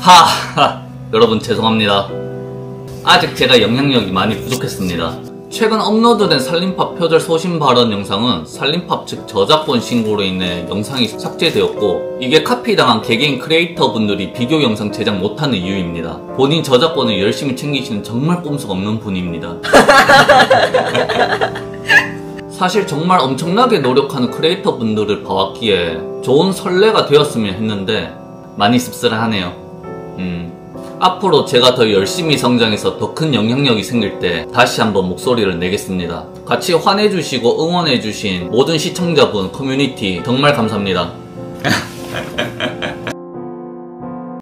여러분 죄송합니다. 아직 제가 영향력이 많이 부족했습니다. 최근 업로드된 살림팝 표절 소신 발언 영상은 살림팝 측 저작권 신고로 인해 영상이 삭제되었고, 이게 카피당한 개개인 크리에이터 분들이 비교 영상 제작 못하는 이유입니다. 본인 저작권을 열심히 챙기시는 정말 꼼수가 없는 분입니다. 사실 정말 엄청나게 노력하는 크리에이터 분들을 봐왔기에 좋은 선례가 되었으면 했는데 많이 씁쓸하네요. 앞으로 제가 더 열심히 성장해서 더 큰 영향력이 생길 때 다시 한번 목소리를 내겠습니다. 같이 환해주시고 응원해주신 모든 시청자분, 커뮤니티 정말 감사합니다.